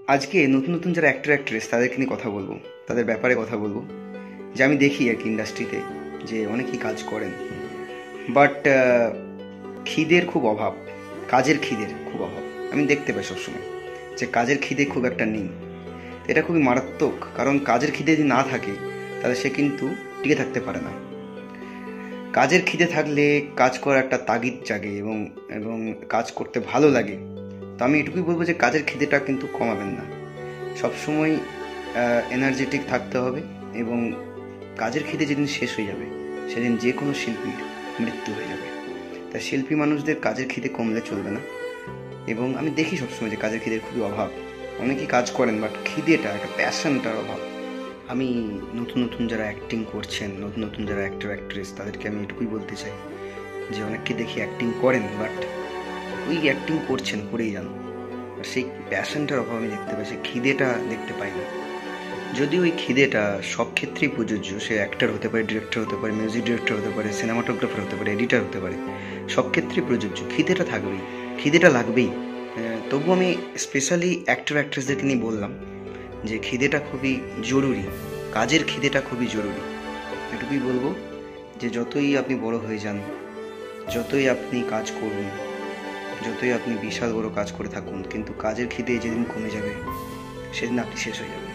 আজকে নতুন নতুন যারা অ্যাক্টর অ্যাক্ট্রেস তাদেরকে নিয়ে কথা বলবো, তাদের ব্যাপারে কথা বলবো। যে আমি দেখি আর কি ইন্ডাস্ট্রিতে যে অনেকেই কাজ করেন, বাট খিদের খুব অভাব, কাজের খিদের খুব অভাব। আমি দেখতে পাই সবসময় যে কাজের খিদে খুব একটা নেই। এটা খুবই মারাত্মক, কারণ কাজের খিদে যদি না থাকে তাহলে সে কিন্তু টিকে থাকতে পারে না। কাজের খিদে থাকলে কাজ করার একটা তাগিদ জাগে এবং এবং কাজ করতে ভালো লাগে। তো আমি এটুকুই বলবো যে কাজের খিদেটা কিন্তু কমাবেন না, সবসময় এনার্জেটিক থাকতে হবে। এবং কাজের খিদে যেদিন শেষ হয়ে যাবে সেদিন যে কোনো শিল্পীর মৃত্যু হয়ে যাবে। তাই শিল্পী মানুষদের কাজের খিদে কমলে চলবে না। এবং আমি দেখি সবসময় যে কাজের খিদের খুবই অভাব। অনেকেই কাজ করেন বাট খিদেটা, একটা প্যাশনটার অভাব। আমি নতুন নতুন যারা অ্যাক্টিং করছেন, নতুন নতুন যারা অ্যাক্টর অ্যাক্ট্রেস, তাদেরকে আমি এটুকুই বলতে চাই যে অনেককে দেখি অ্যাক্টিং করেন বাট ওই অ্যাক্টিং করছেন, করেই যান, আর সেই প্যাশনটার অভাব আমি দেখতে পাই, সেই খিদেটা দেখতে পাই না। যদি ওই খিদেটা সব ক্ষেত্রেই প্রযোজ্য, সে অ্যাক্টর হতে পারে, ডিরেক্টর হতে পারে, মিউজিক ডিরেক্টর হতে পারে, সিনেমাটোগ্রাফার হতে পারে, এডিটার হতে পারে, সব ক্ষেত্রেই প্রযোজ্য। খিদেটা থাকবেই, খিদেটা লাগবেই। তবু আমি স্পেশালি অ্যাক্টর অ্যাক্ট্রেসদেরকে নিয়ে বললাম যে খিদেটা খুবই জরুরি, কাজের খিদেটা খুবই জরুরি। এটুকুই বলবো যে যতই আপনি বড় হয়ে যান, যতই আপনি কাজ করুন, যতই আপনি বিশাল বড় কাজ করে থাকুন, কিন্তু কাজের খিদে যেদিন কমে যাবে সেদিন আপনি শেষ হয়ে যাবেন।